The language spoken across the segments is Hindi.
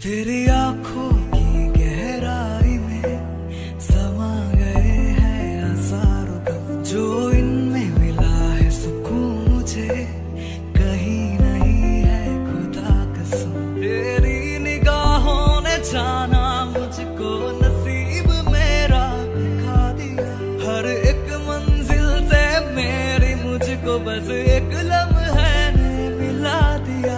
तेरी आंखों की गहराई में समा गए हैं हजारों गम, जो इनमें मिला है सुकून मुझे कहीं नहीं है खुदा कसम। तेरी निगाहों ने जाना मुझको, नसीब मेरा दिखा दिया। हर एक मंजिल से मेरी मुझको बस एक लम्हे ने मिला दिया।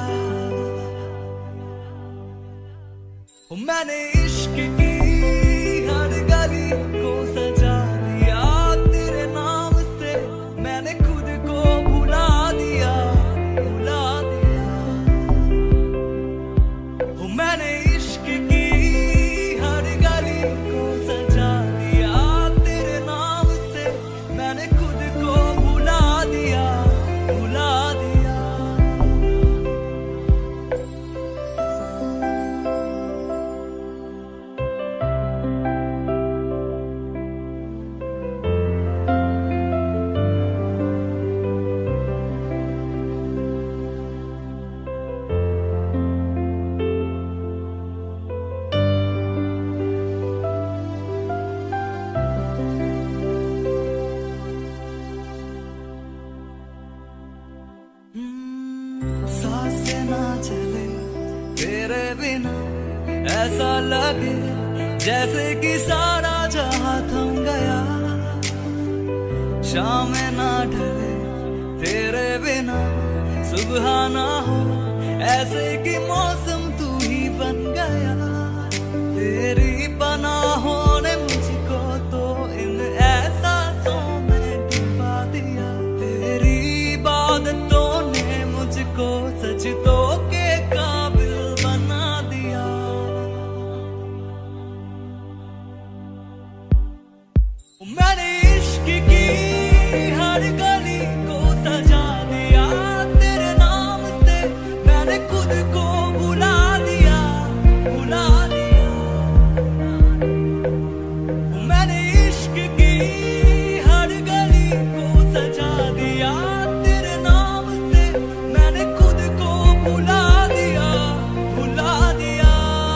मैंने इश्क की हर गली को सजा दिया, तेरे नाम से मैंने खुद को भुला दिया, भुला दिया। मैंने इश्क की हर गली को सजा दिया, तेरे नाम से मैंने खुद को भुला दिया, भुला दिया। सांसें ना चले तेरे बिना, ऐसा लगे जैसे कि सारा जहां थम गया। शाम ना ढले तेरे बिना, सुबह ना हो ऐसे कि मौसम तू ही बन गया। तेरी पनाहों ने मुझको तो इन एहसासों में डुबा दिया। तेरी इबादतों ने मुझको सजदों के काबिल बना दिया। मैंने इश्क की हर गली को सजा दिया, तेरे नाम से मैंने खुद को भुला दिया, भुला दिया। मैंने इश्क की हर गली को सजा दिया, तेरे नाम से मैंने खुद को भुला दिया, भुला दिया।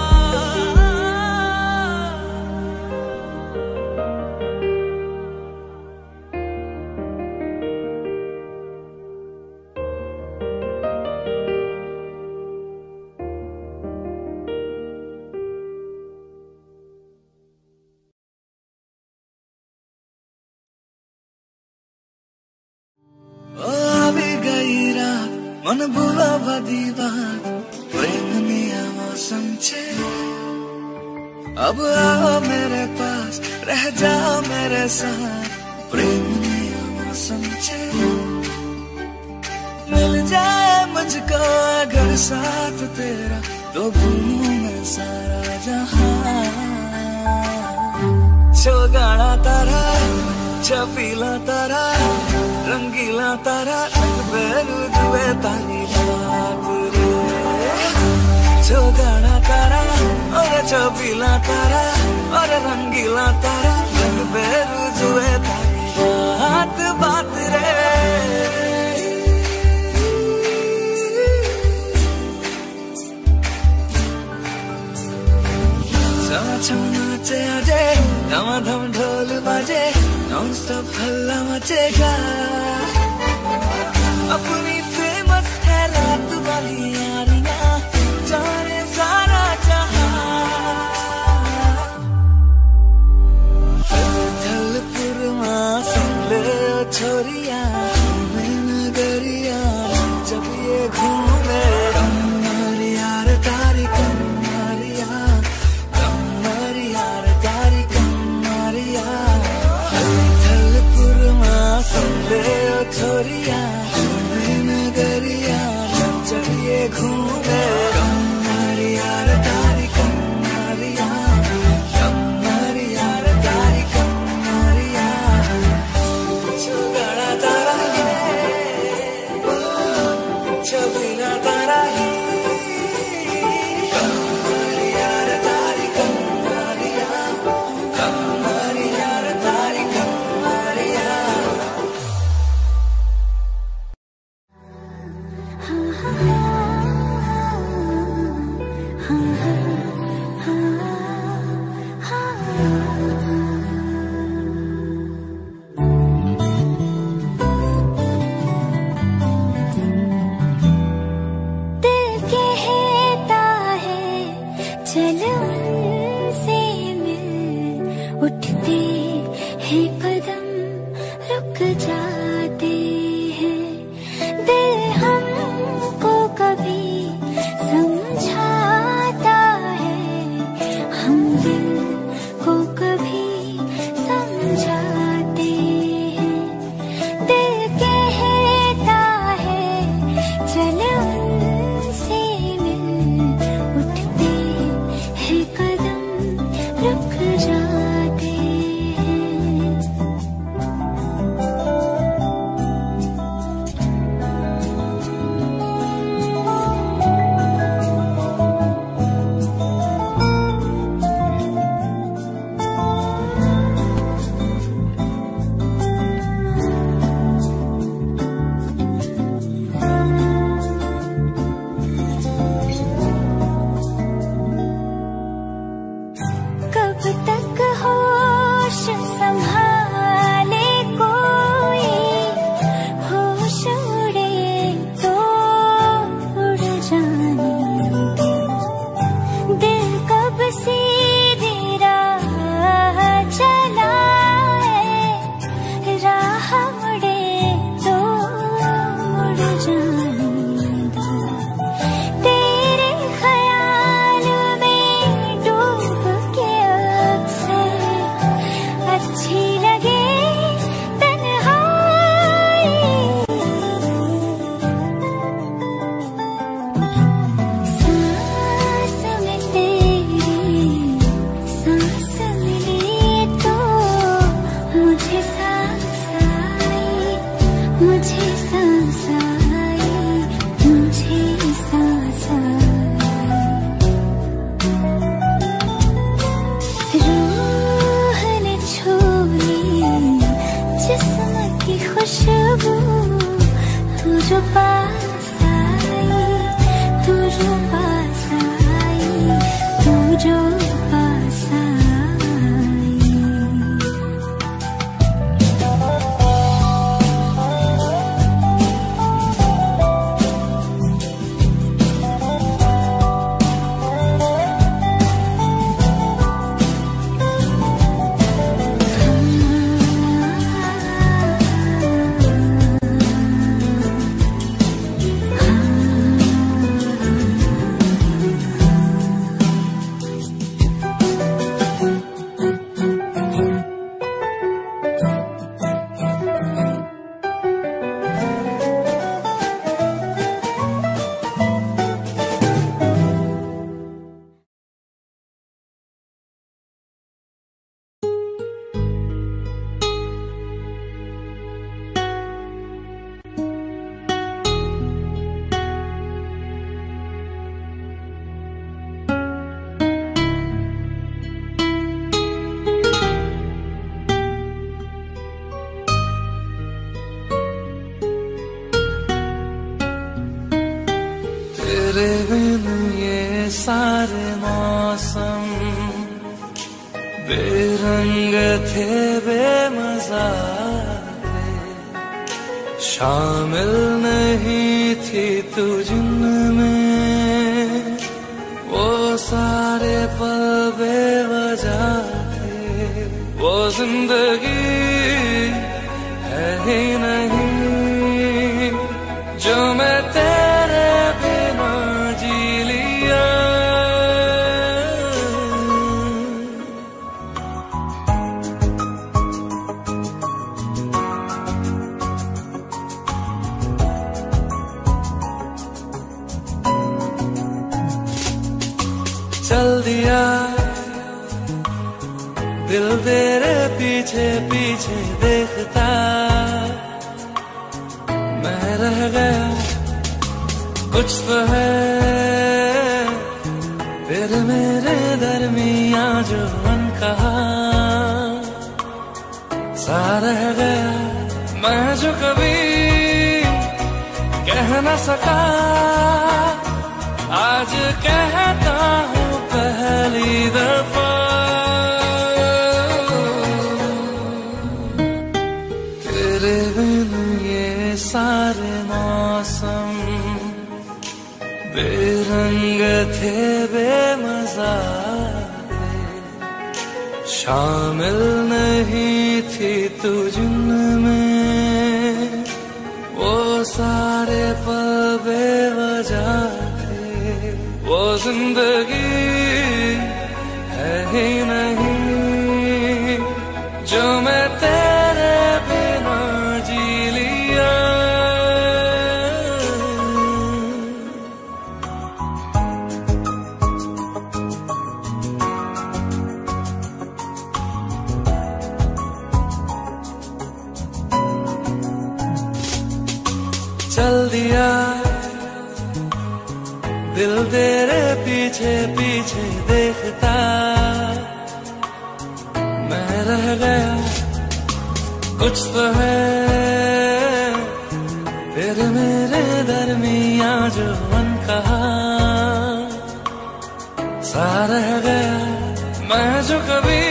अभी गई रात मन भूला बदी बात, प्रेमनी मौसम छे। अब आओ मेरे पास रह जाओ मेरे साथ, प्रेमनी मौसम छे। मिल जाए मुझको अगर साथ तेरा, तो भूलूं मैं सारा जहां। छोगाड़ा तारा छपीला तारा, रंगीला तारा, रंग बेरू जुए तारी बात रे। छोगाड़ा तारा और छपीला तारा और रंगीला तारा, रंग बेरू जुए तारी बात, बात रे। छम नाचे आजे, धमाधम ढोल बाजे, नॉन स्टॉप हल्ला मचेगा। अपनी फेमस है रात वाली यारियां, जाने सारा जहां। थलपुरमा सुन ले ओ छोरिया, मैं नगरिया जब ये घूमे। कमर यार तारी कमर यार, कमर यार तारी कमर यार। थलपुरमा सुन ले ओ छोरिया, मैं नगरिया जब ये घूमे। कमर यार तारी कमर यार, कमर यार तारी कमर यार। छोगाड़ा तारा छबीला तारा ही, कमर यार तारी कमर यार, कमर यार तारी कमर यार। हाँ हाँ हाँ हाँ। तेरे बिन ये सारे मौसम बेरंग थे, बेमजा थे, शामिल नहीं थी तू जिनमें, वो सारे पल बेवजह थे। वो जिंदगी है ही नहीं जो मैं तेरे बिना जी लिया। चल दिया दिल तेरे पीछे पीछे देखता, मैं रह गया कुछ तो है फिर मेरे दरमिया जो अनकहा सा रह गया। मैं जो कभी कह न सका आज कहता हूँ पहली दफा। तेरे बिन ये सारे मौसम बेरंग थे, बेमजा थे, शामिल नहीं थी तू जिनमें, वो सारे पल बेवजह थे। वो जिंदगी है ही नहीं जो मैं तेरे बिना जी लिया। चल दिया दिल तेरे पीछे पीछे देखता, मैं रह गया कुछ तो है फिर मेरे दरमिया जो अनकहा सा रह गया। मैं जो कभी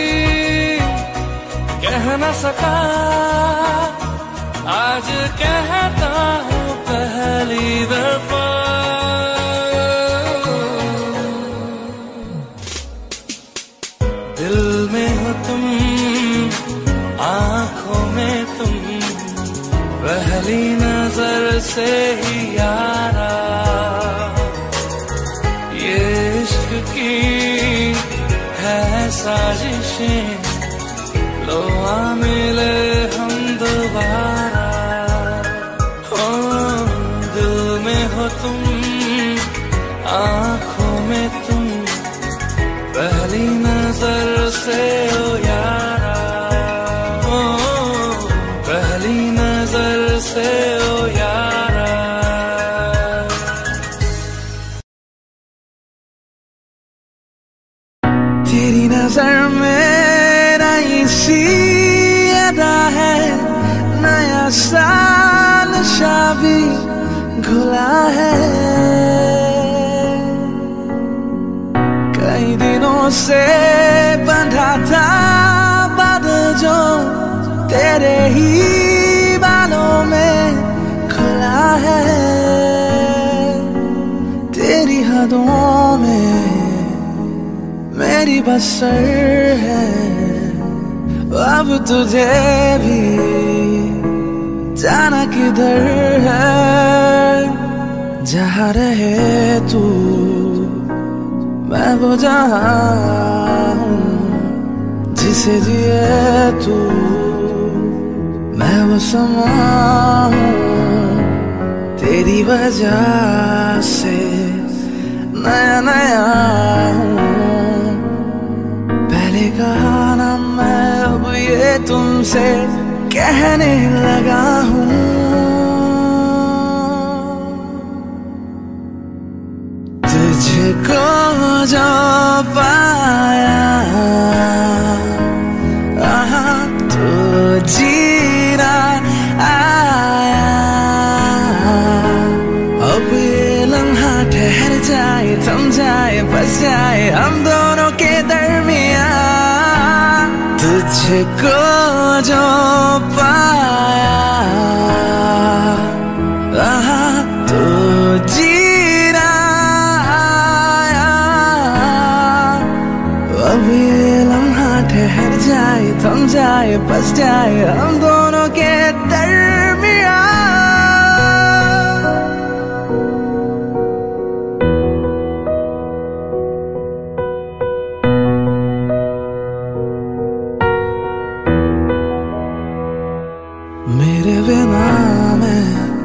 कह न सका आज कहता हूँ पहली दफा। दिल में हो तुम, आंखों में तुम, पहली नजर से ही यारा, ये इश्क की है साजिशें, लो आ मिले हम दोबारा। हो दिल में हो तुम, आंखों में तुम, पहली नजर से ओ यारा, ओ पहली नजर से ओ यारा। तेरी नजर में नई सी अदा है, नया साल शाबी घुला है। कई दिनों से बंधा था बादल जो तेरे ही बालों में खुला है। तेरी हदों में मेरी बसर है, अब तुझे भी जाना किधर है। जहाँ रहे तू मैं वो जहाँ हूँ, जिसे जिए तू मैं वो समा हूँ। तेरी वजह से नया नया हूँ, पहले कहा ना मैं अब ये तुमसे कहने लगा हूँ। तुझको जो पाया तो जीना आया, अब ये लम्हा ठहर जाए, थम जाए, बस जाए हम दोनों के दरमियां। तुझको जो पाया तो जीना आया। अब ये लम्हा ठहर जाए, थम जाए, बस जाए हम दोनों के दरमियां। मेरे बिना मैं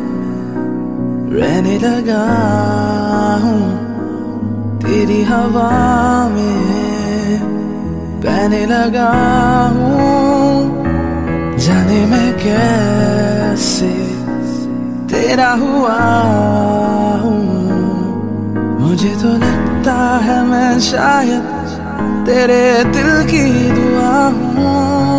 रहने लगा हूँ, तेरी हवा में बहने लगा हूँ। जाने मैं कैसे तेरा हुआ हूँ, मुझे तो लगता है मैं शायद तेरे दिल की दुआ हूँ।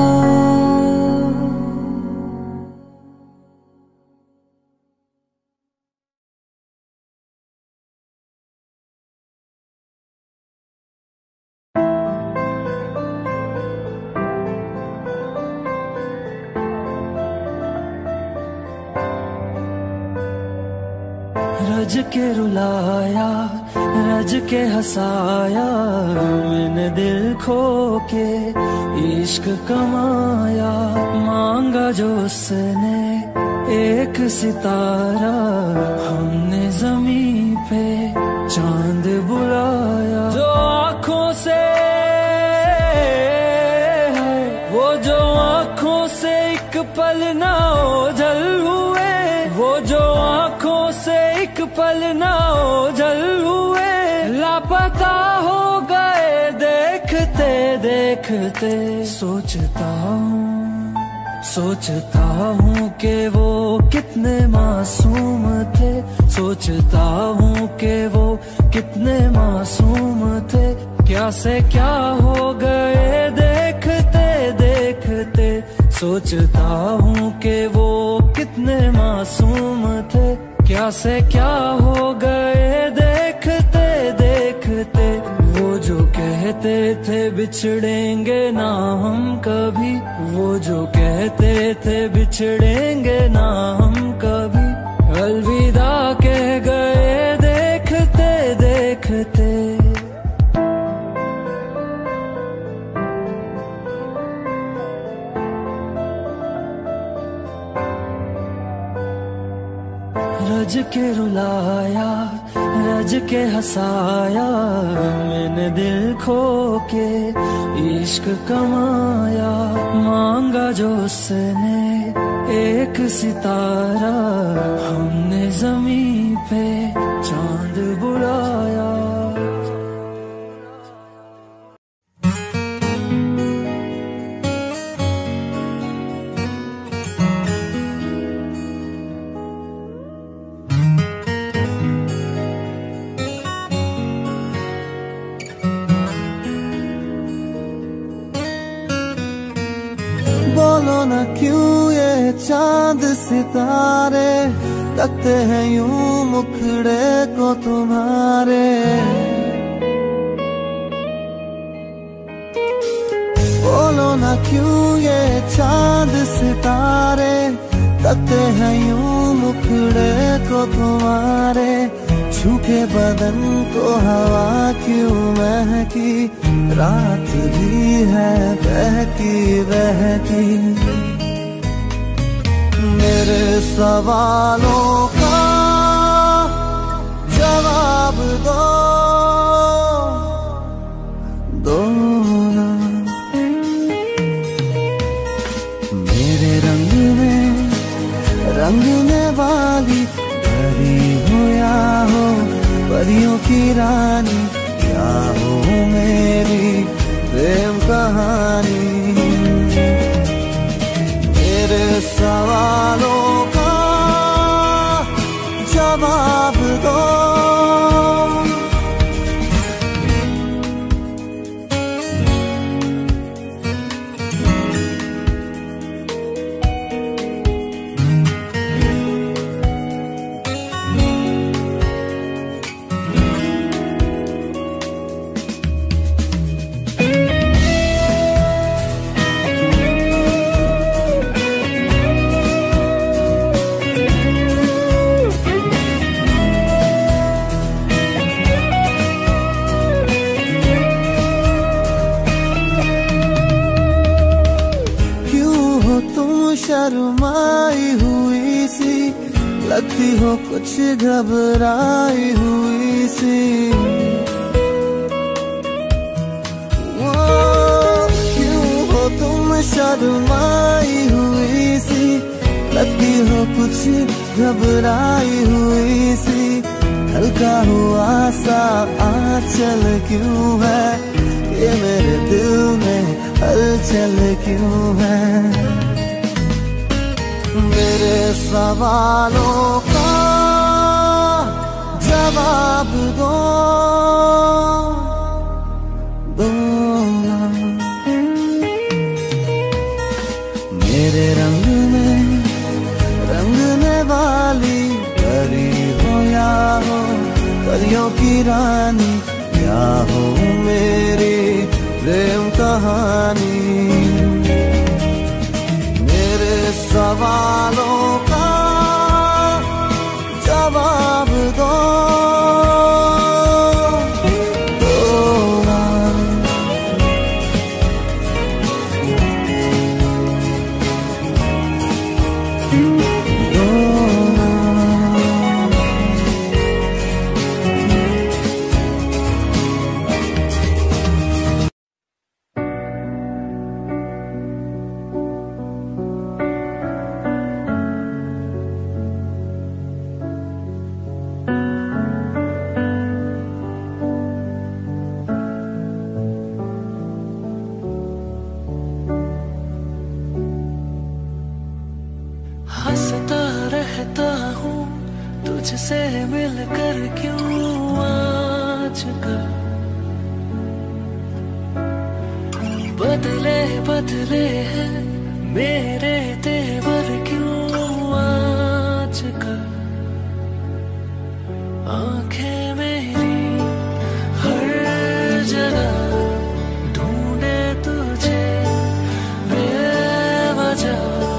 रज के रुलाया, रज के हंसाया, मैंने दिल खो के इश्क कमाया। मांगा जो उसने एक सितारा, हमने जमीन पे चांद बुलाया। जो आँखों से वो जो आँखों से एक पल ना ओझल हुए, वो जो आँखों से एक पल ना ओझल हुए। लापता हो गए देखते देखते। सोचता हूँ कि वो कितने मासूम थे, सोचता हूँ कि वो कितने मासूम थे। क्या से क्या हो गए देखते देखते। सोचता हूँ कि वो कितने मासूम थे, क्या से क्या हो गए देखते देखते। वो जो कहते थे बिछड़ेंगे ना हम कभी, वो जो कहते थे बिछड़ेंगे ना हम कभी। अलविदा कह गए देखते देखते। रज के रुलाया, रज के हंसाया, मैंने दिल खो के इश्क कमाया। मांगा जो उसने एक सितारा, हमने जमीन पे चांद बुलाया। बोलो ना क्यों ये चांद सितारे तकते हैं यूं मुखड़े को तुम्हारे। बोलो ना क्यों ये चांद सितारे तकते हैं यूं मुखड़े को तुम्हारे। छूके बदन को हवा क्यों महकी, रात भी है बहकी बहकी। मेरे सवालों का जवाब दो ना। मेरे रंगने वाली परी हो या हो परियों की रानी, क्या हो मेरी प्रेम कहानी। मेरे सवालों का जवाब दो। शर्माई हुई सी, लगती हो कुछ घबराई हुई सी। वो क्यों हो तुम शर्माई हुई सी, लगती हो कुछ घबराई हुई सी। हल्का हुआ सा आंचल क्यों है, ये मेरे दिल में हलचल क्यों है। मेरे सवालों का जवाब दो, दो ना। मेरे रंग में रंगने वाली परी हो या हो परियों की रानी, या हो मेरी प्रेम कहानी। मेरे सवालों का जवाब दो, दो ना। हंसता रहता हूँ तुझसे मिलकर, क्यों आजकल बदले बदले हैं मेरे तेवर, क्यों आजकल आंखें मेरी हर जगह ढूंढे तुझे बेवजह।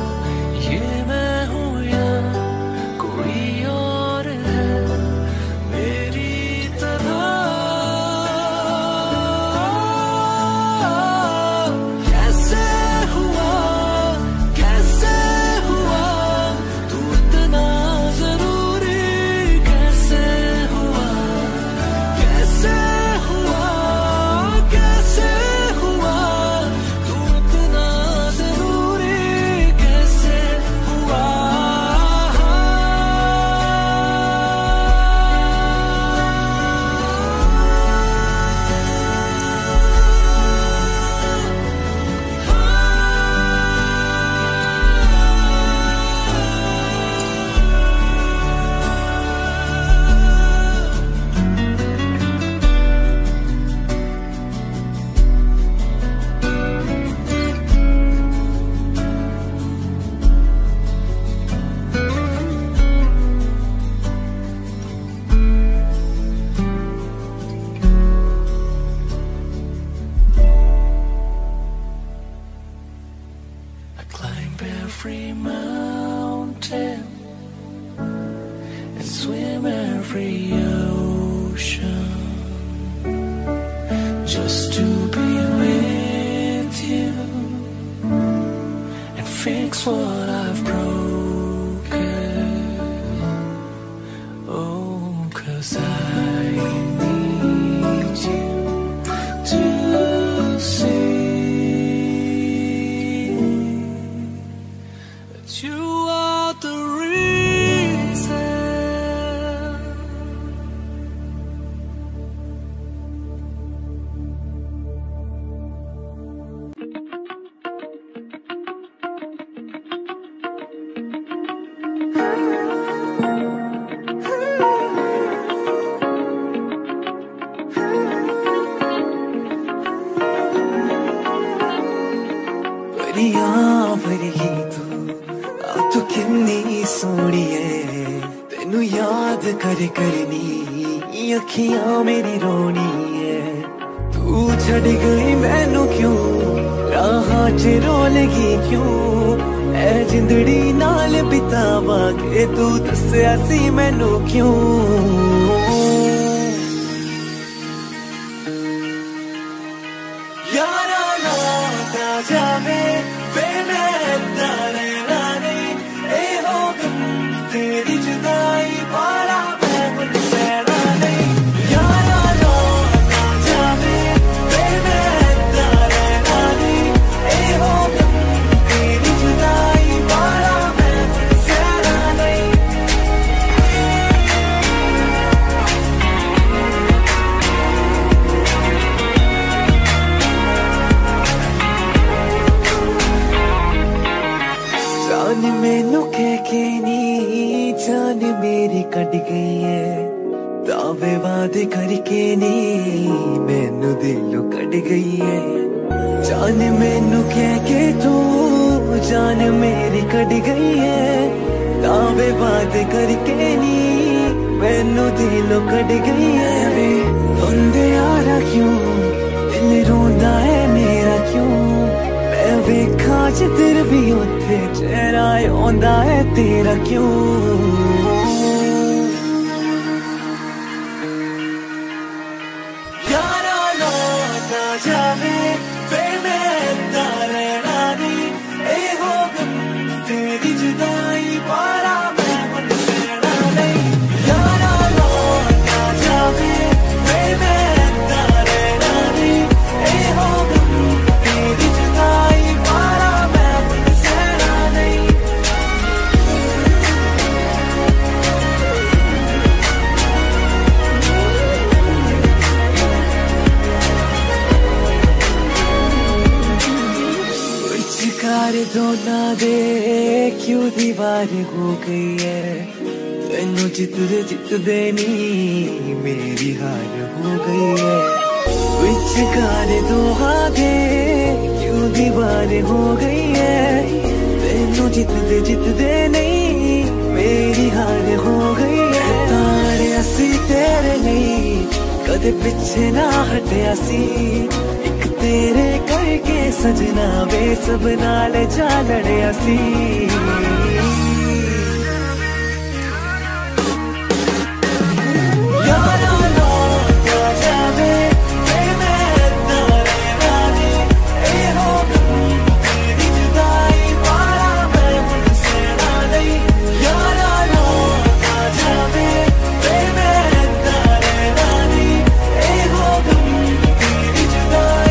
Every mountain and swim every ocean just to be with you and fix what I've broken. Oh, 'cause I need you to see you are the reason. परियां वरगी तू तू किन्नी सोहनी है, तेनू याद कर करनी अखियां मेरी रोनी है। तू छड़ गई मैनू क्यों, राहां च रोलगी क्यों, ऐ जिंदड़ी नाल बितावांगे तू दस्सिया सी मैनू क्यों। यारा ना जावे वे मैं इदां रहना वादे करके नी मैनू दिलों कट गई है। जान मैनू कह के तू जान मेरी कट गई है। दावे वादे करके नी मैनू दिलों कट गई है। वे रोंदे यारा क्यों दिल रोंदा है मेरा क्यों। मैं वेखा जिधर भी उथे चेहरा आंदा है तेरा क्यों। जावे मैं रहना नहीं ए हो तेरी जुदाई पारा मैं मन सहना नहीं। यारा लौटा जावे मैं रहना नहीं ए हो तेरी जुदाई पारा मैं मन सहना नहीं। शिकार दोना दे क्यों दीवार हो गई है। तेनू जितदे नी मेरी हार हो गई है। शिकार दोहा दे क्यों दीवार हो गई है। तेनू जितदे नहीं मेरी हार हो गई है। तारे असी तेरे नहीं कदे पिछे ना हटिया सी। तेरे करके सजना वे सब नाल जा लड़िया सी। यारा लौटा जावे मैं रहना नहीं ए हो तेरी जुदाई पारा मैं मन सहना नहीं। यारा लौटा जावे मैं रहना नहीं ए हो तेरी जुदाई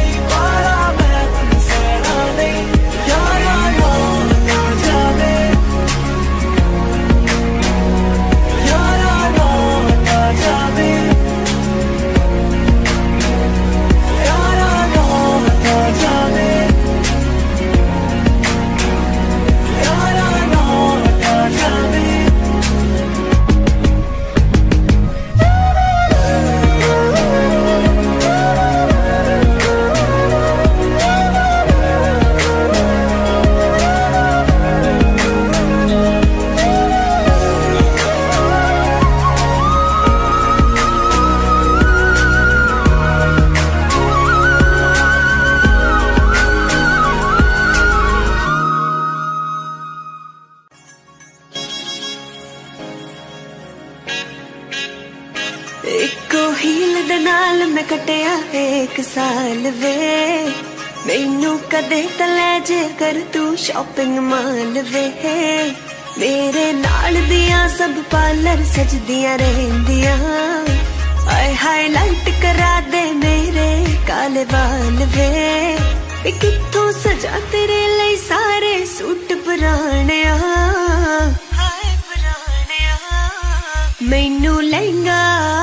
कटिया एक साल वे मैनू कदे तले जे कर तू शॉपिंग माल वे। मेरे नाल दिया सब पार्लर सजदियां रहंदियां। आए हाईलाइट करा दे मेरे काले बाल वे। कित्थों सजा तेरे लिए सारे सूट पुराने मैनू लहंगा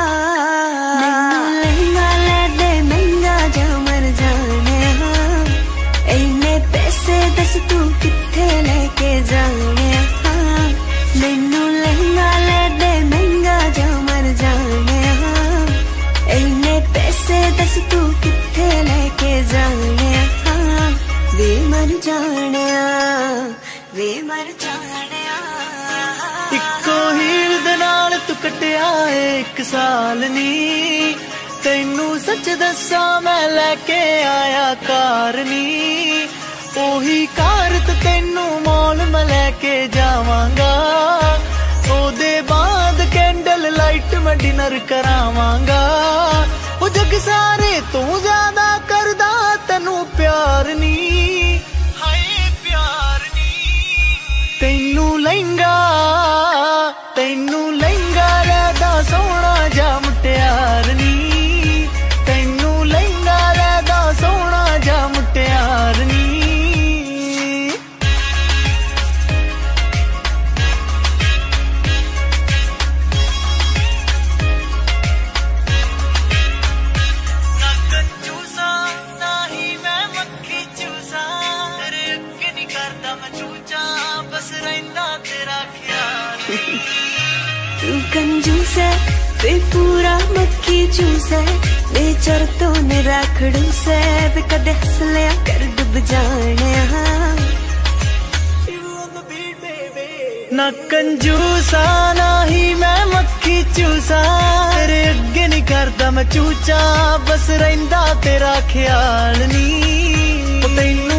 दस तू किथे लेके जाने। मैनू लहंगा ले दे महंगा जा मर जाने। इन्ने पैसे दस तू किथे लेके जाने। वे मर जाने वे मर जाने। इक्को हील दे नाल तू कटिया एक साल नी। तैनू सच दसा मैं लेके आया कार नी। ओही कार तो तेनू मॉल में लेके जावांगा। ओदे बाद कैंडल लाइट में डिनर करावांगा। ओ जग सारे तू ज्यादा करदा तेनू प्यार नी। हाय प्यार नी। तेनू लहंगा रहदा सोहना जा मुटियार नी। तेनू लहंगा रहदा सोहना जा मुटियार नी। रखड़ू से भी कदे हंस लिया कर डूब जाने ना कंजूसा ना ही मैं मक्खी चूसा, तेरे अगे नहीं करदा मैं चूचा, बस रहिंदा तेरा ख्याल नी। तैनू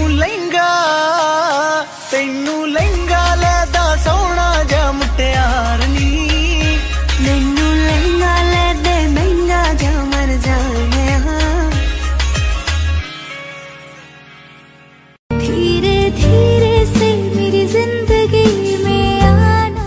लहंगा लैदा सोहना जा मुटियार नी। मैनू लहंगा ले दे महंगा जा मर जाने धीरे धीरे से मेरी जिंदगी में आना।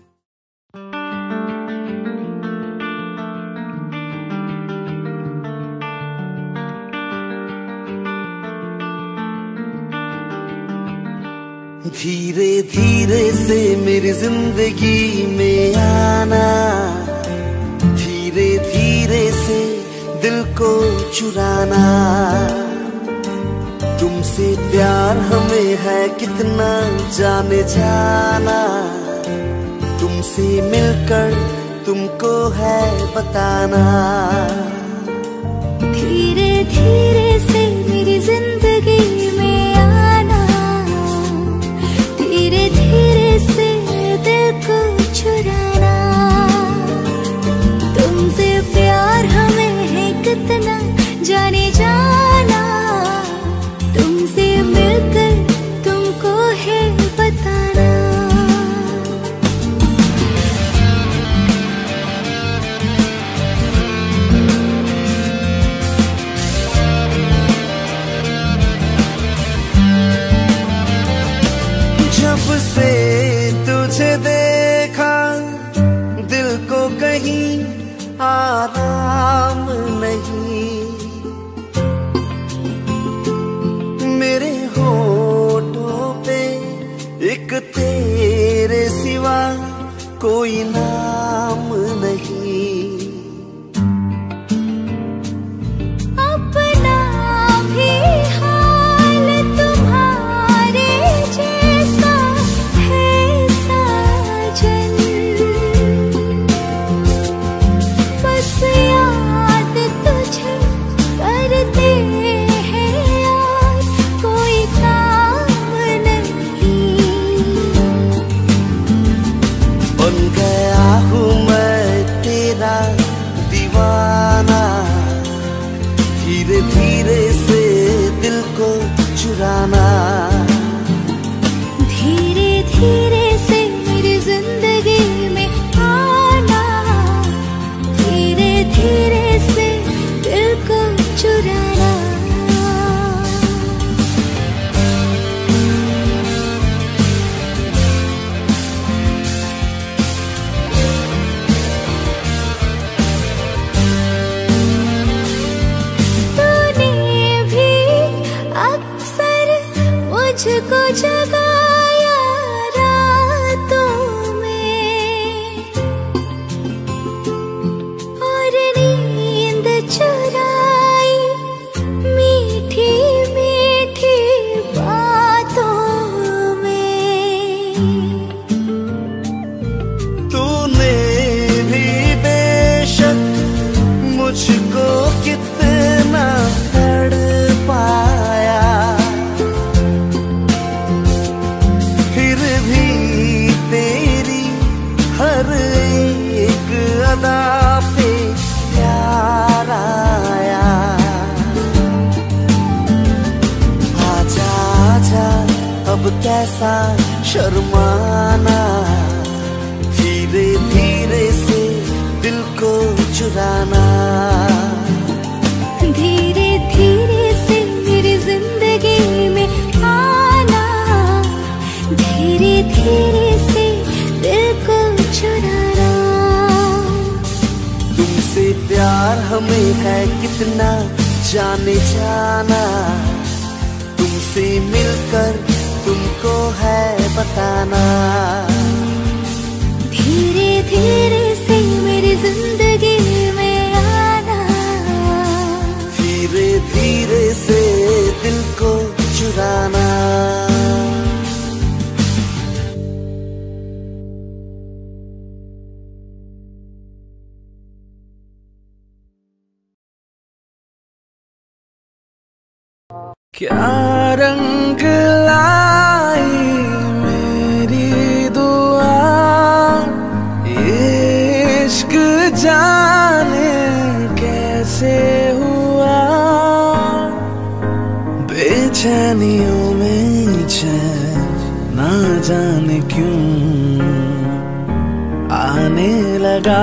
धीरे धीरे से मेरी जिंदगी में आना, धीरे धीरे से दिल को चुराना। तुमसे प्यार हमें है कितना जाने जाना, तुमसे मिलकर तुमको है बताना। धीरे धीरे से मेरी जिंदगी में आना, धीरे धीरे से दिल को चुराना। तुमसे प्यार हमें है कितना जाने जाना, तुमसे मिलकर तुमको है बताना। जब से तुझे देखा दिल को कहीं आराम नहीं, मेरे होठों पे एक तेरे सिवा कोई नाम नहीं। अपना भी हाल तुम्हारे जैसा है साजन, बस याद तुझे करते हैं यार कोई काम नहीं। बन गया हूँ मैं तेरा दीवाना, धीरे धीरे से दिल को चुराना। धीरे धीरे से मेरी जिंदगी में आना, धीरे धीरे से दिल को चुराना। तूने भी अक्सर मुझको जगाया रातों में, और नींद चुराई मीठी मीठी बातों में। तूने भी बेशक मुझको कितना तड़पाया, फिर भी तेरी हर एक अदा पे प्यार आया। आजा आजा अब कैसा शर्माना, धीरे धीरे से दिल को चुराना। धीरे धीरे से मेरी जिंदगी में आना, धीरे धीरे से दिल को चुराना। तुमसे प्यार हमें है कितना जाने जाना, तुमसे मिलकर तुमको है बताना। धीरे धीरे से मेरी जिंदगी में आना, धीरे धीरे से दिल को चुराना। क्या रंग लाई मेरी दुआ, इश्क जाने कैसे हुआ। बेचैनियों में चैन ना जाने क्यों आने लगा।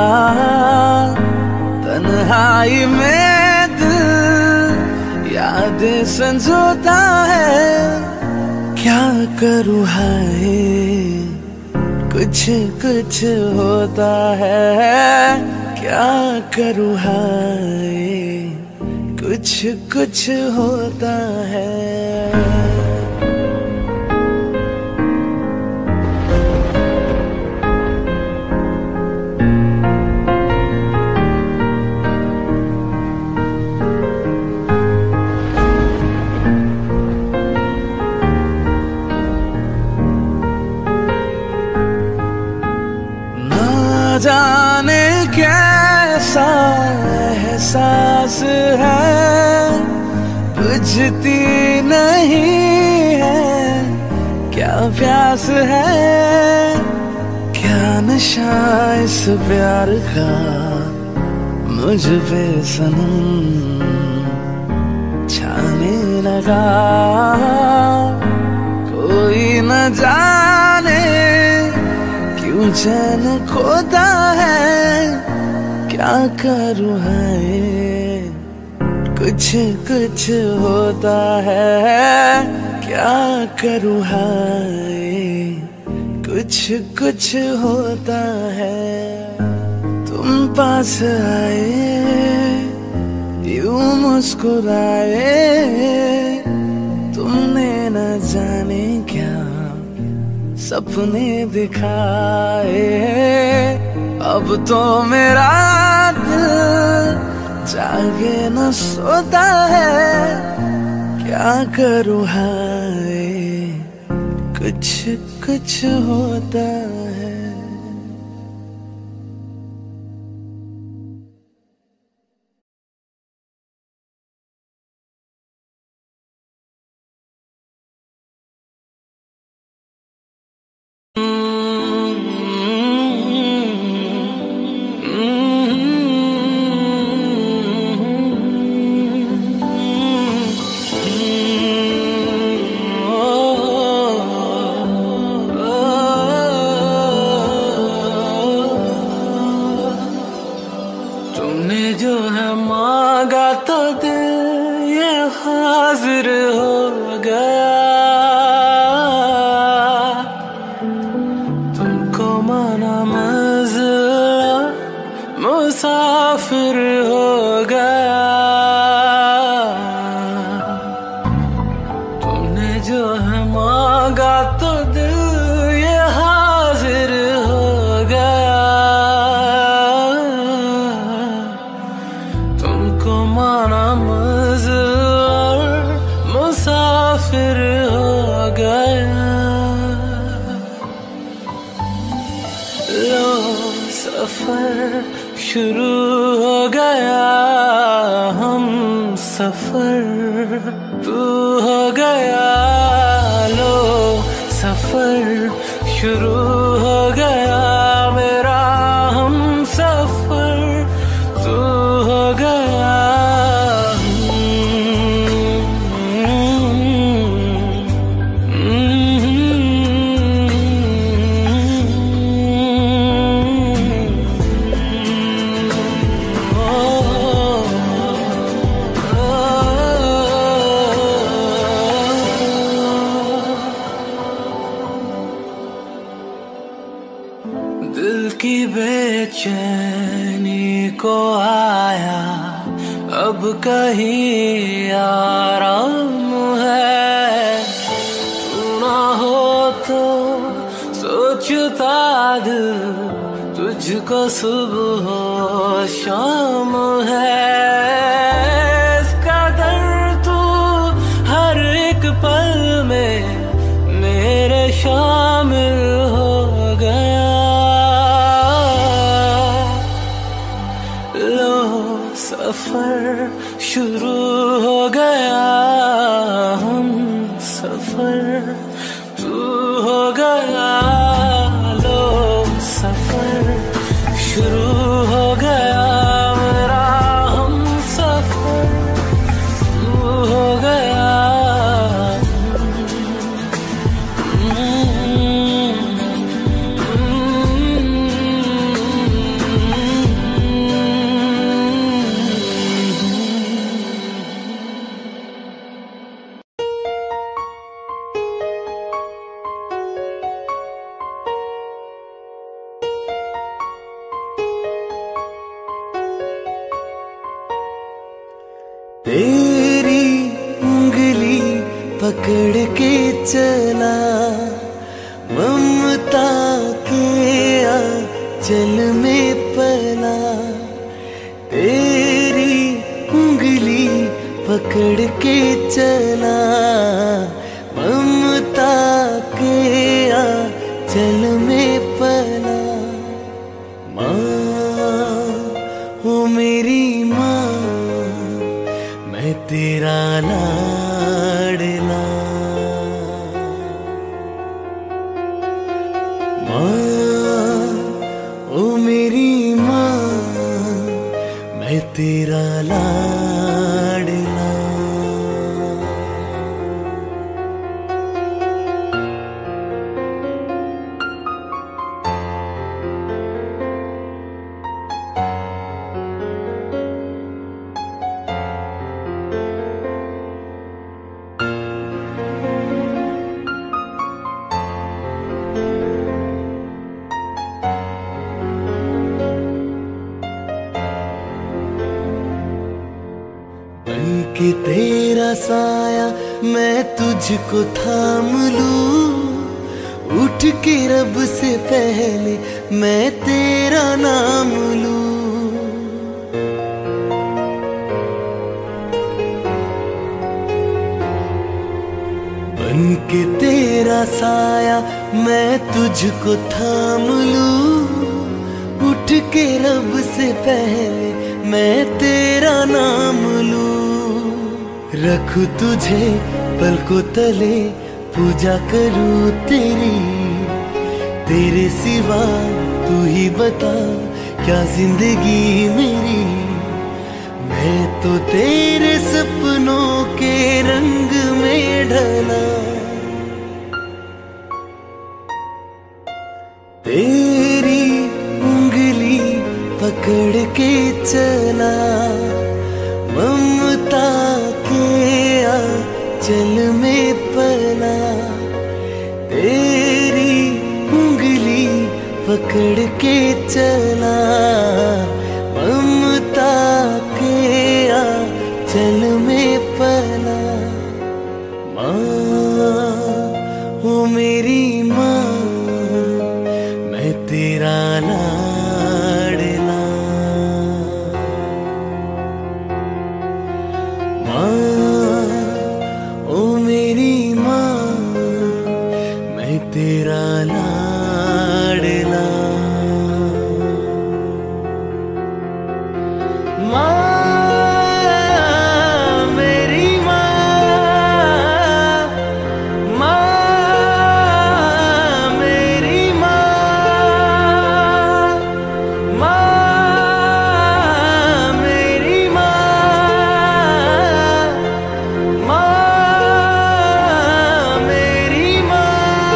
तन्हाई में दिल यादें संजोता है। क्या करूँ हाय कुछ कुछ होता है। क्या करूँ हाय कुछ कुछ होता है। जाने कैसा एहसास है, बुझती नहीं है क्या प्यास है। क्या नशा इस प्यार का मुझ पे सनम छाने लगा। कोई न जाने क्यों चैन खोता है। क्या करूँ है कुछ कुछ होता है। क्या करूँ है कुछ कुछ होता है। तुम पास आए यूं मुस्कुराए, तुमने न जाने क्या सपने दिखाए। अब तो मेरा दिल जागे न सोता है। क्या करूँ हाय कुछ कुछ होता है। तुमने जो है मांगा तो दिल ये हाजिर हो गया। तुमको माना मंज़िल मुसाफिर हो गया। तुमने जो है मांगा तो दिल ये हाजिर हो गया। तुमको माना मंज़िल मुसाफिर हो गया। लो सफर शुरू हो गया। हम सफर तू हो गया। लो सफर शुरू हो गया मेरा। हम सफर तू हो गया। दिल की बेचैनी को आया अब कहीं आराम है। तू ना हो तो सोचता दिल तुझको सुबह हो शाम है। इसका दर्द तू हर एक पल में मेरे शामिल हो गया। लो सफर शुरू हो गया, हम सफर तू हो गया, लो सफर शुरू हो गया मेरा, हम सफर तू हो गया। तेरी उंगली पकड़ के चला, ममता के आंचल में पला। तेरी उंगली पकड़ के चला, ममता के आंचल में पला। माँ हो मेरी माँ, मैं तेरा लाडला। माँ ओ मेरी माँ, मैं तेरा लाडला। कि तेरा साया मैं तुझको थाम लूं, उठ के रब से पहले मैं तेरा नाम लूं। बन के तेरा साया मैं तुझको थाम लूं, उठ के रब से पहले मैं तेरा नाम लूं। रखूं तुझे पलकों तले, पूजा करूं तेरी, तेरे सिवा तू ही बता क्या जिंदगी मेरी। मैं तो तेरे सपनों के रंग में ढला, तेरी उंगली पकड़ के चला, ममता के आंचल में पला। तेरी उंगली पकड़ के चला, ममता के आंचल में पला। माँ ओ मेरी माँ, मैं तेरा लाडला। माँ ओ मेरी माँ, मैं तेरा लाडला। माँ मेरी माँ, माँ मेरी माँ, माँ मेरी माँ, माँ मेरी माँ।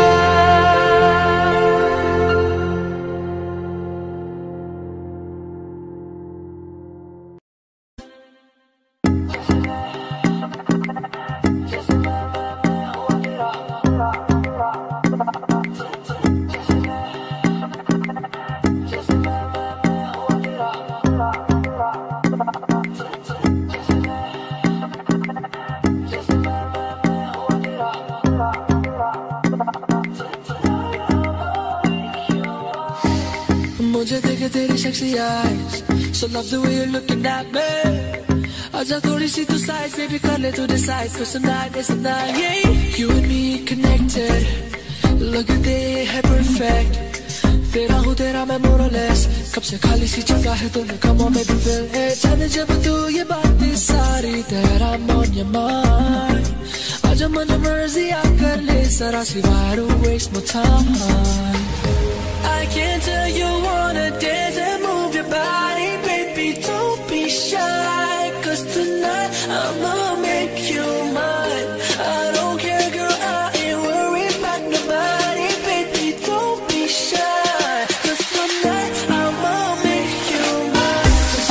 मुझे देखे तेरी sexy eyes, so love the way you're looking at me. आजा थोड़ी सी तू साइड से भी कर ले तू decide for some night, it's a night, yeah. You and me connected, look at they है perfect. तेरा हूँ तेरा मैं मोरलेस, कब से खाली सी जगह है तूने come on baby feel it, जाने जब तू ये बातें सारी that I'm on your mind, आजा मन मर्जी आ कर ले जरा सी why to waste my time, I can tell you wanna dance and move your body, baby don't be shy, cause tonight I'ma make you mine, I don't care girl, I ain't worried about nobody, baby don't be shy, cause tonight I'ma make you mine.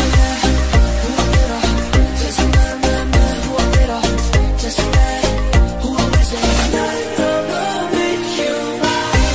Just who is it? Tonight I'ma make you mine.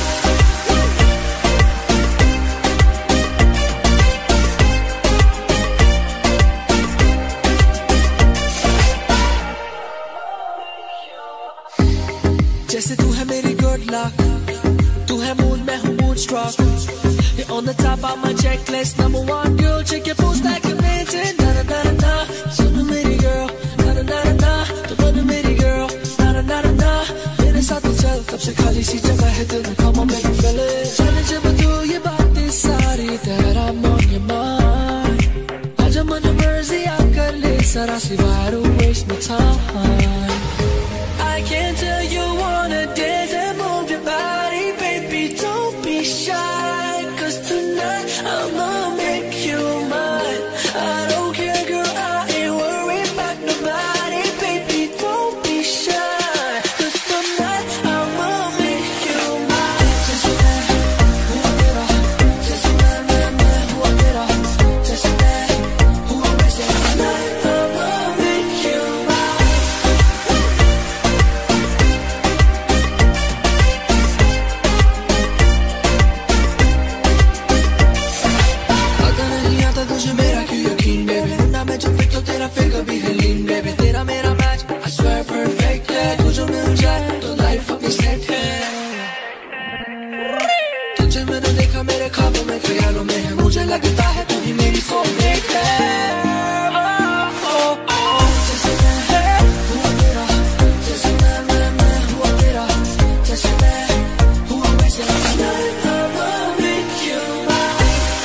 जैसे तू है मेरी good luck, तू है moon मैं हूँ moonstruck, you're on the top of my checklist, number one girl, check your post like a mention, na na na na na, सुन मेरी girl, na na na na na, तू बन मेरी girl, na na na na na, मेरे साथ चल, कब से खाली सी जगह है तेरे, come on make me feel it, जाने जब तू ये बातें सारी that I'm on your mind, आजा मन मर्जी आ कर ले जरा सी why to waste my time, I can tell you wanna dance and move your body, baby don't be shy, cause tonight I'ma make you mine, I don't care girl, I ain't worried about nobody, baby don't be shy, cause tonight I'ma make you mine. Just who तेरा, just मैं who तेरा, just who is it? Tonight I'ma make you mine. अगर नहीं आता तुझे मेरा क्यों यकीन baby, ना मैं जो फिट तो तेरा फिगर भी है lean baby, तेरा मेरा मैच I swear perfect है, तू जो मिल जाए तो लाइफ अपनी सेट है, तुझे मैंने देखा मेरे ख्वाबों में ख्यालों में है, मुझे लगता है तू ही मेरी soulmate है, जैसे मैं हूँ तेरा, जैसे मैं हूँ तेरा, जैसे मैं हूँ वैसे tonight I'ma make you mine.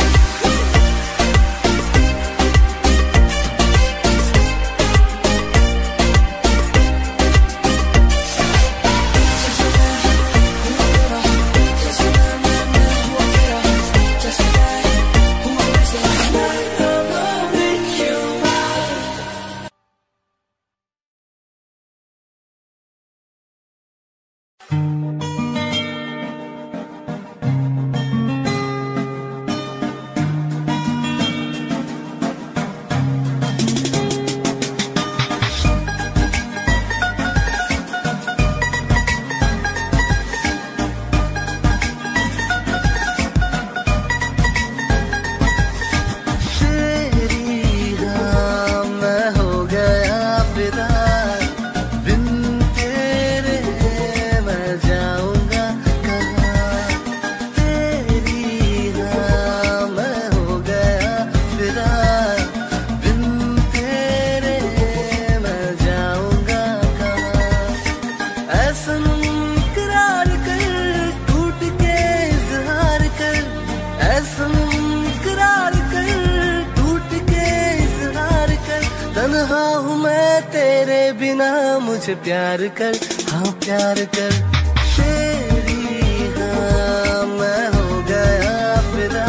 तन्हा हूँ मैं तेरे बिना, मुझे प्यार कर, हाँ प्यार कर, तेरी हाँ मैं हो गया फिदा,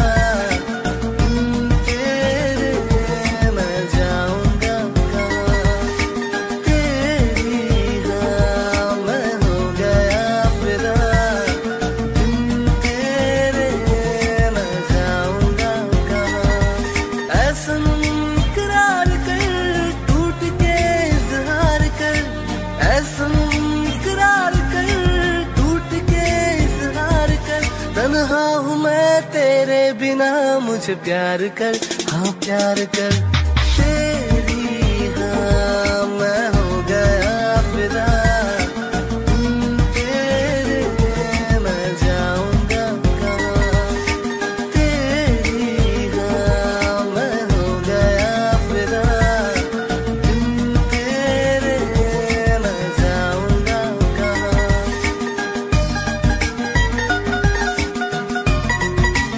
तेरे मैं जाऊंगा कहाँ, तेरी हाँ मैं हो गया फिदा, तेरे मैं जाऊंगा कहाँ, ऐसा करार कर, टूट के इजहार कर, ऐसा करार कर, टूट के इजहार कर, तन्हा हूँ मैं तेरे बिना, मुझे प्यार कर, हाँ प्यार कर, तेरी हाँ मैं हो गया फिदा, तेरे मैं जाऊंगा कहाँ, तेरी हाँ मैं हो गया फिदा, तेरे मैं जाऊंगा कहाँ।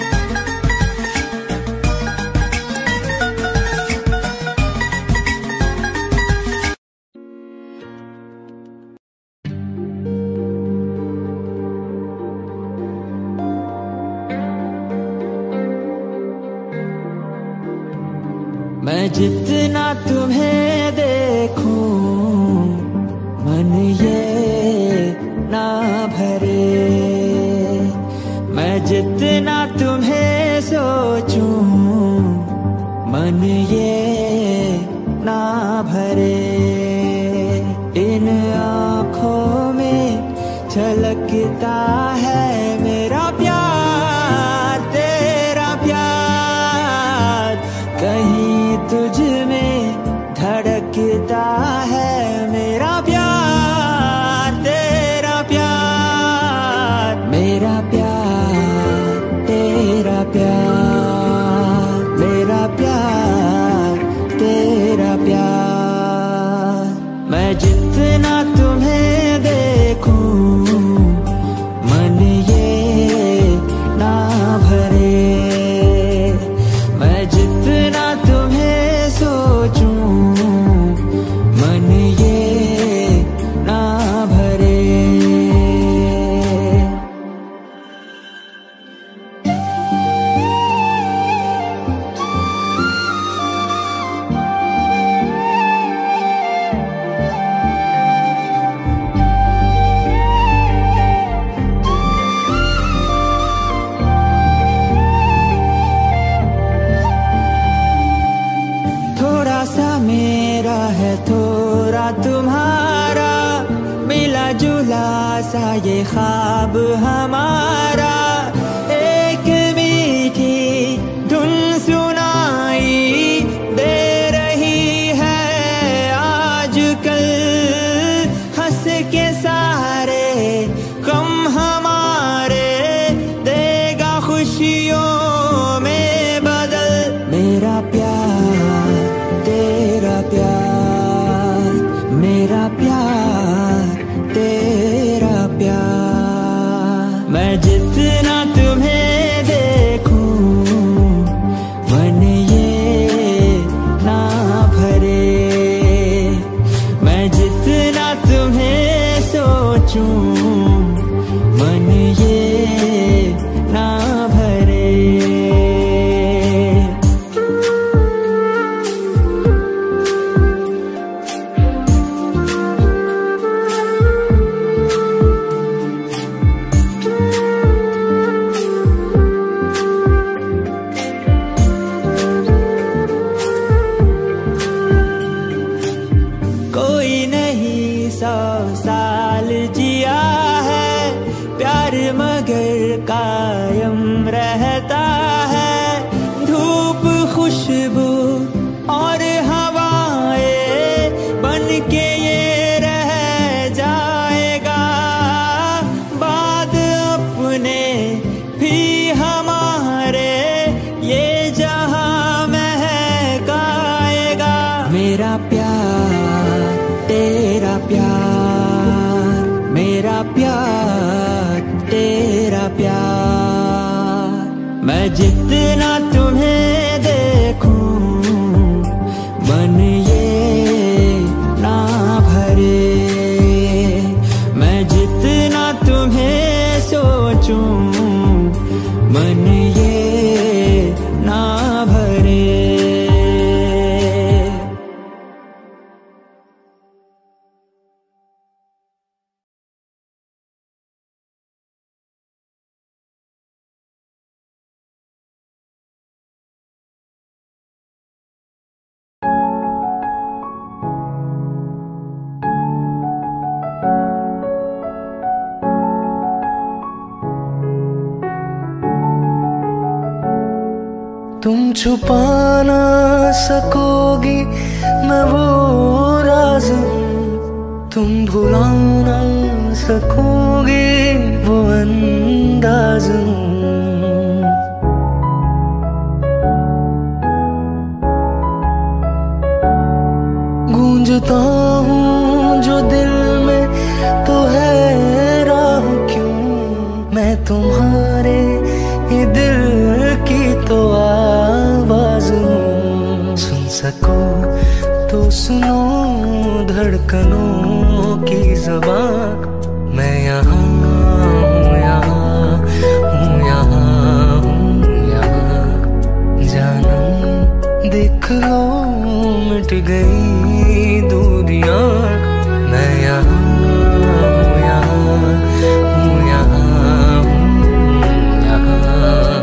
जितना तुम्हें देखूं मन ये ना भरे, मैं जितना तुम्हें सोचूं मन ये ना भरे। इन आँखों में झलकता है मेरा प्यार, तेरा प्यार, कहीं तुझ में धड़कता है मेरा प्यार, तेरा प्यार, मेरा प्यार, तेरा प्यार, मेरा प्यार, तेरा प्यार। मैं जितना तुम्हें देखूं मन ये ना भरे, मैं जितना तुम्हें सोचूं मन ये ना भरे। थोड़ा सा मेरा है थोड़ा तुम्हारा, मिला जुला सा ये ख्वाब हमारा, एक मीठी धुन सुनाई दे रही है आजकल, हंस के सारे गम हमारे देगा खुशियों में बदल। मेरा प्यार, तेरा प्यार, मेरा प्यार, तेरा प्यार। मैं जितना तुम्हें देखूं मन ये ना भरे, मैं जितना तुम्हें सोचूं मन ये ना भरे। कोई नहीं 100 साल जिया है, प्यार मगर कायम रहता है, धूप खुशबू और हवाएं बन के ये रह जाएगा, बाद अपने भी हमारे ये जहां महकाएगा। मेरा प्यार, तेरा प्यार, मेरा प्यार, तेरा प्यार। मैं जितना तुम्हें देखूं मन ये ना भरे, मैं जितना तुम्हें सोचूं मन ये ना भरे। तुम छुपा ना सकोगी मैं वो राज हूँ, तुम भुला ना सकोगी वो अंदाज हूँ। गूंजता हूँ जो दिल में तो है राह क्यों, मैं तुम्हारे ये दिल की तो आवाज हूँ। सुन सको तो सुनो धड़कनों की ज़बान, मैं यहाँ हूँ, यहाँ हूँ, यहाँ हूँ, यहाँ। जानम देख लो मिट गई दूरियां, मैं यहाँ हूँ, यहाँ हूँ, यहाँ हूँ, यहाँ।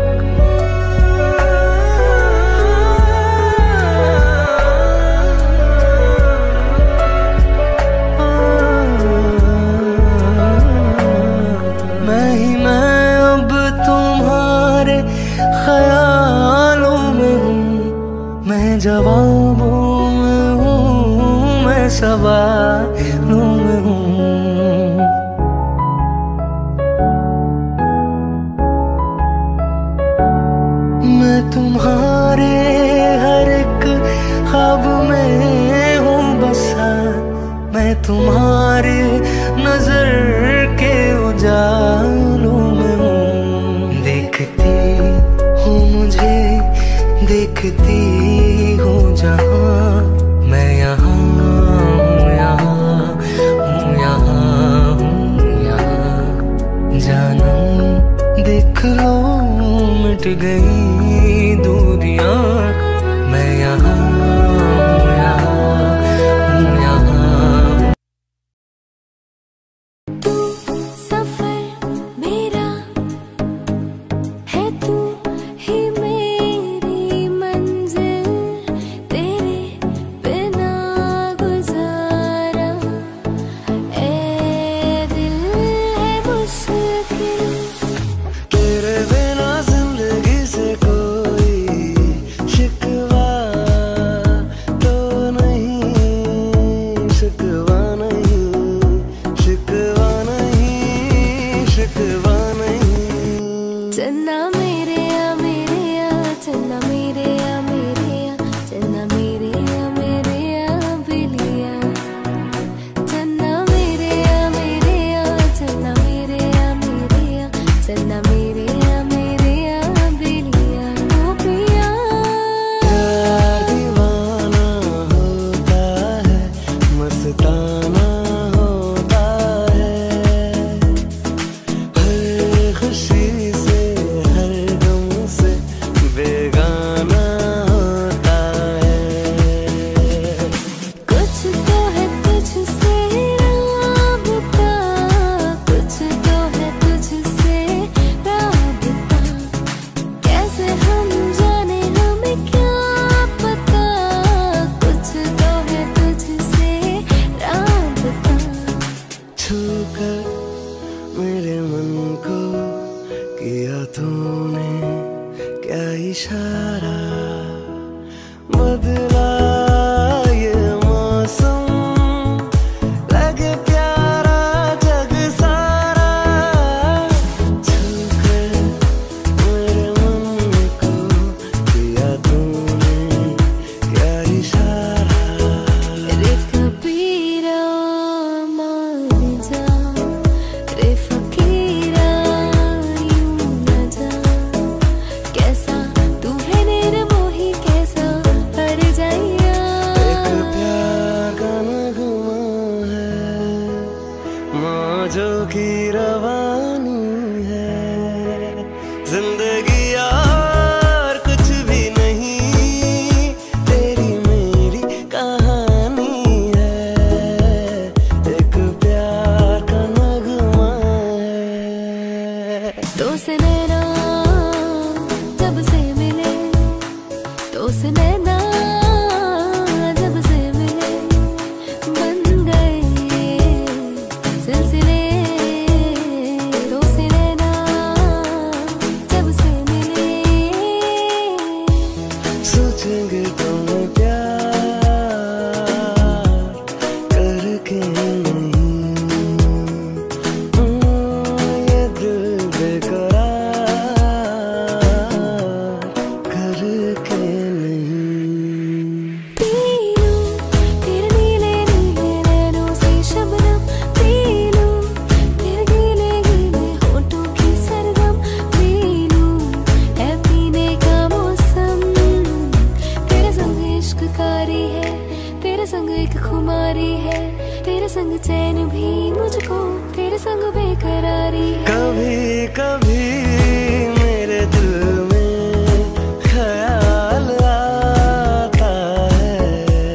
मैं ही मैं अब तुम्हारे ख्यालों में हूँ, मैं जवाबों में हूँ, मैं सवालों में हूँ। मैं तुम्हारे हर एक ख्वाब में हूँ बसा, मैं तुम्हारे नजर के उजालों में हूँ। देखती हो मुझे, देखती हो जहाँ, मैं यहाँ हूँ, यहाँ हूँ, यहाँ हूँ, यहाँ। जानम देख लो मिट गई दूरियां, मैं यहाँ हूँ, यहाँ हूँ, यहाँ। तू सफर मेरा है, तू ही मेरी मंजिल, तेरे बिना गुजारा ए दिल है मुश्किल। तेरे बिना जिंदगी से कोई शिकवा तो नहीं, शिकवा नहीं, शिकवा नहीं, शिकवा नहीं। चन्ना मेरे या चन्ना मेरे या चन्ना मेरे या बिलिया। चन्ना मेरे या चन्ना मेरे या चन्ना मेरे या बिलिया। ओ पिया प्यार दीवाना होता है, मस्ताना होता है, हर खुशी से हर गम से बेगाना होता है। कुछ तो है तुझसे राबता, कुछ तो है तुझसे राबता। कैसे हम जाने हमें क्या पता, कुछ तो है तुझसे राबता। छूकर मेरे मन को किया तूने क्या इशारा, बदला ये मौसम, लगे प्यारा जग सारा। छूकर मेरे मन को किया तूने क्या इशारा। रे कबीरा मान जा, रे फकीरा यूं न जा। कैसा तू है निर्मोही, कैसा हर जाइया। एक प्यार का नगमा है, मौजों की रवानी है। जिंदगी यार कुछ भी नहीं, तेरी मेरी कहानी है। एक प्यार का नगमा है। तो से नैना जब से मिले, तो से नैना जब से मिले, बन गए सिलसिले। तो से नैना जब से मिले, सोचेंगे तुम्हें प्यार करके नहीं, ये दिल बेकरार करके नहीं। पी लूं तेरे नीले नीले नैनों से शबनम, पी लूं तेरे गीले गीले होठों की सरगम, पी लूं है पीने का मौसम। तेरे संग इश्क कारी है, तेरे संग एक खुमारी है, तेरे संग चैन भी मुझको, तेरे संग बेकरारी है। कभी कभी मेरे दिल में ख्याल आता है,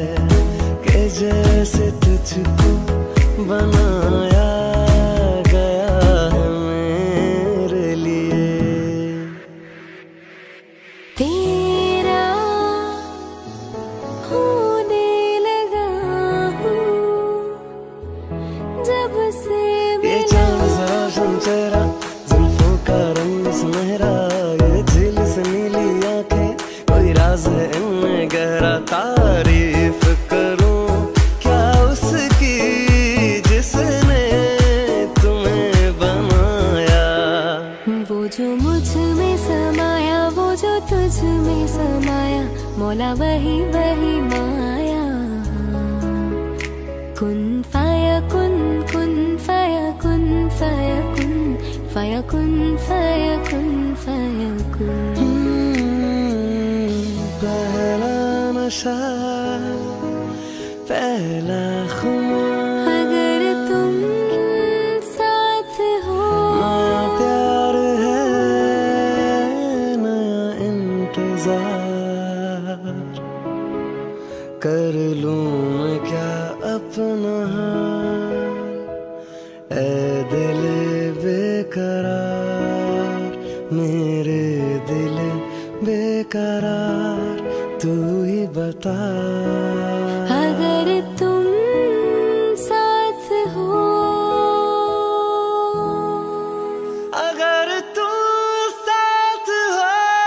जैसे तुझको बनाया गया है मेरे लिए। तेरा होने लगा हूँ जब से ये चांद सा रोशन चेहरा, जुल्फों का रंग सुनहरा, ये झील से नीली आंखें, कोई राज है इनमें गहरा। तारीफ करूं क्या उसकी जिसने तुम्हें बनाया। वो जो मुझ में समाया, वो जो तुझ में समाया, मौला वही वही माया। कुन फाया कुन, कुन फाया कुन, फाया कुन, फाया कुन, फाया कुन, फाया कुन। पहला नशा, पहला खुमार, अगर तुम साथ हो, नया प्यार है, नया इंतजार। कर लूं मैं क्या अपना हाल, ऐ दिल बेकरार, मेरे दिल बेकरार, तू ही बता। अगर तुम साथ हो, अगर तू साथ हो,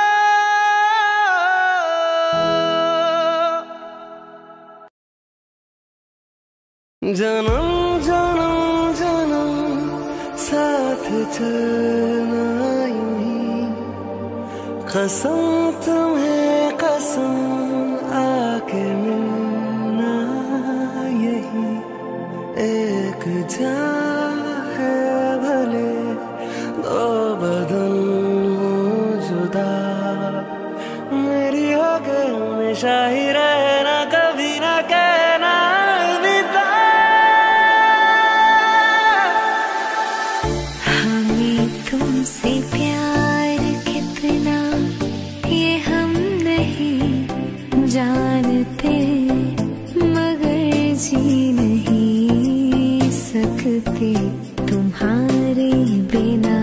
जन्म जन्म जन्म साथ चलना यूं ही, कसम तुम्हें कसम आके मिलना यही। एक जान है भले दो बदन हो जुदा, मेरी होके हमेशा ही रहना, कभी ना कहना अलविदा। हमें तुमसे प्यार कितना ये हम नहीं जानते, मगर जी नहीं सकते तुम्हारे बिना।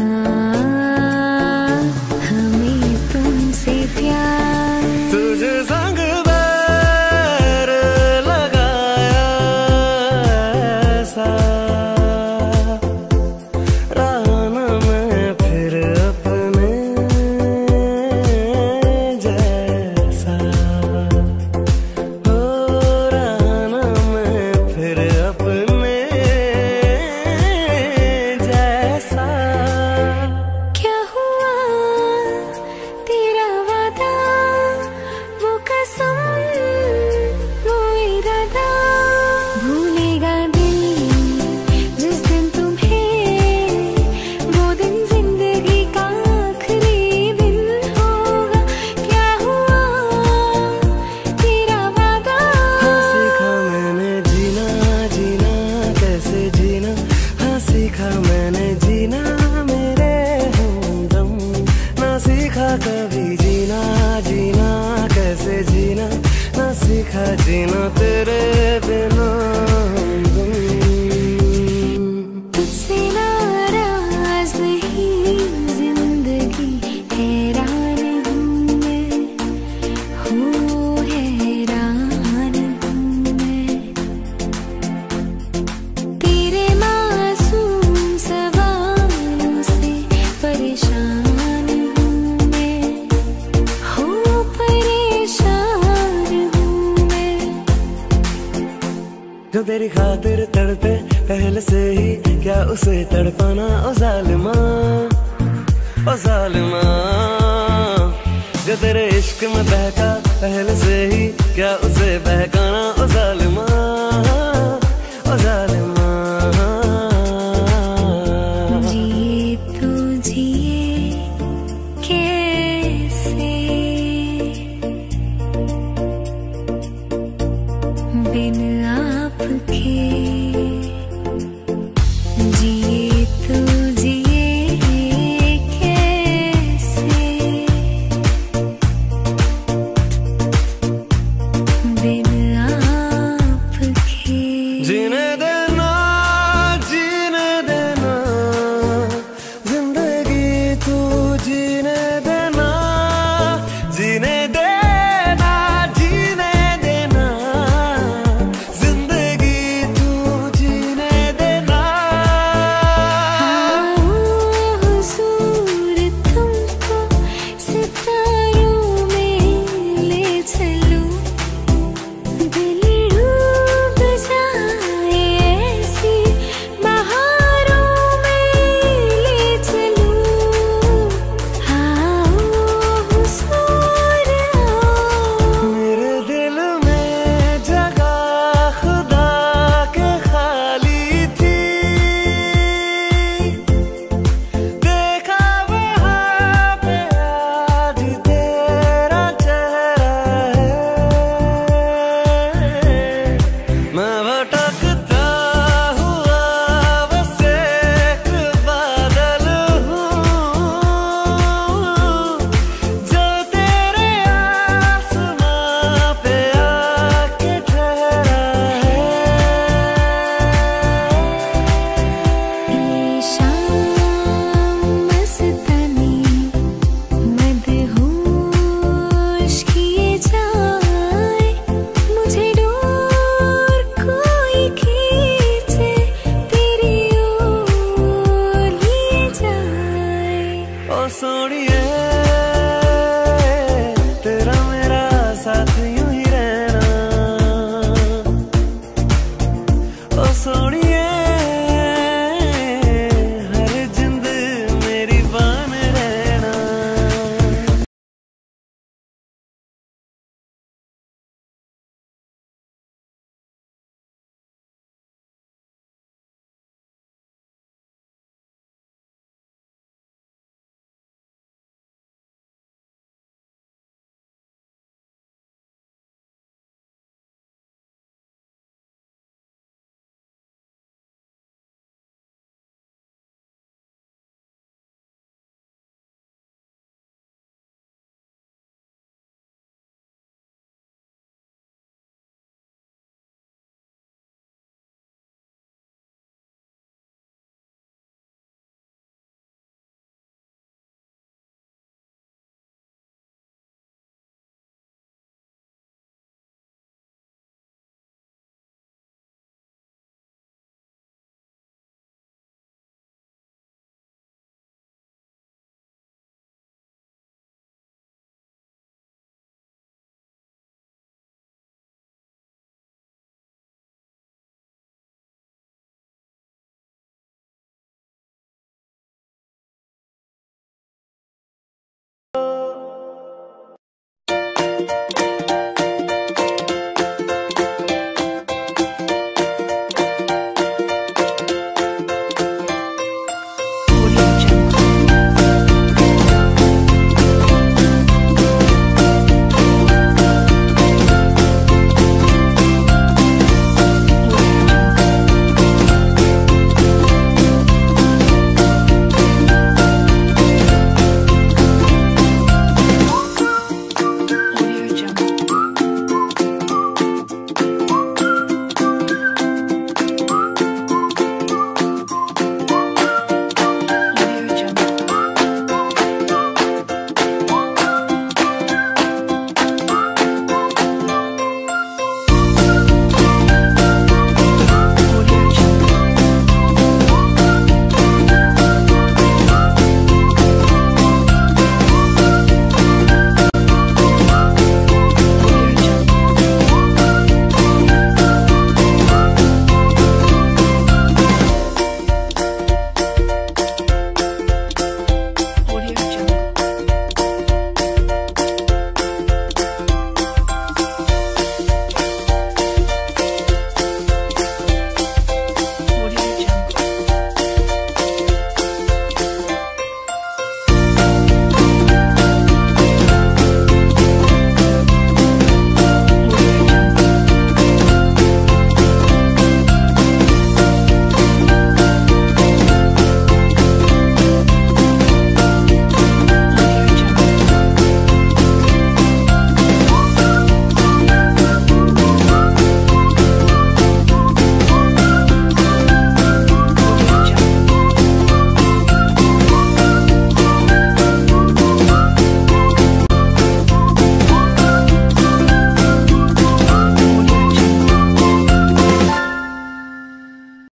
हमें तुमसे प्यार, तुझे संग बैर लगाया ऐसा, रहना मैं फिर अपने जैसा। हो रहना मैं फिर अपने जैसा। क्या हुआ तेरा वादा, वो कसम, वो इरादा, भूलेगा दिल जिस दिन तुम्हें, वो दिन जिंदगी का आखिरी दिन होगा। क्या हुआ तेरा वादा, हाँ सीखा मैंने जीना, जीना कैसे जीना, हाँ सीखा मैंने जीना मेरे हमदम। ना सीखा कभी जीना, जीना कैसे जीना, ना सीखा जीना तेरे बिना हमदम। तुझसे नाराज नहीं जिंदगी, हैरान हूँ मैं, हूँ हैरान हूँ मैं। तेरे मासूम सवालों से परेशान हूँ मैं, हूँ परेशान हूँ मैं। जो तेरी खातिर तड़पे पहले से ही, क्या उसे तड़पाना ओ जालिमा, ओ जालिमा। जो तेरे इश्क में बहका पहले से ही, क्या उसे बहकाना ओ जालिमा, ओ जालिमा। जिए तो जिए कैसे, बिन आपके